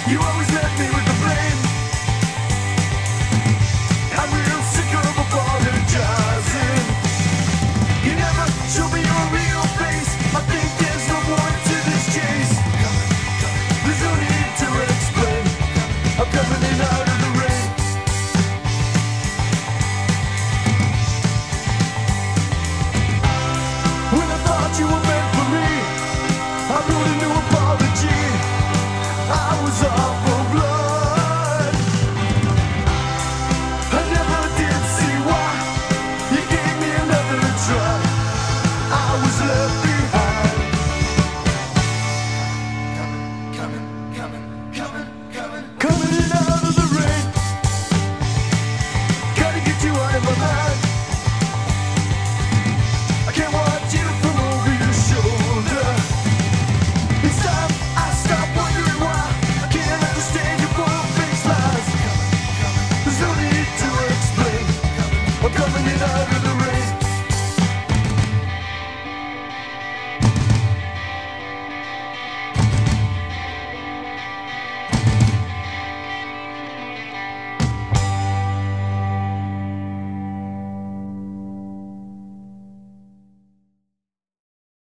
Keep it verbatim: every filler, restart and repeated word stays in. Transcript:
You always left me with the blame. I'm real sick of apologizing. You never show me your real face. I think there's no point to this chase. There's no need to explain. I'm coming in out of the rain. When I thought you were meant for me, I wrote a new apology. I was off.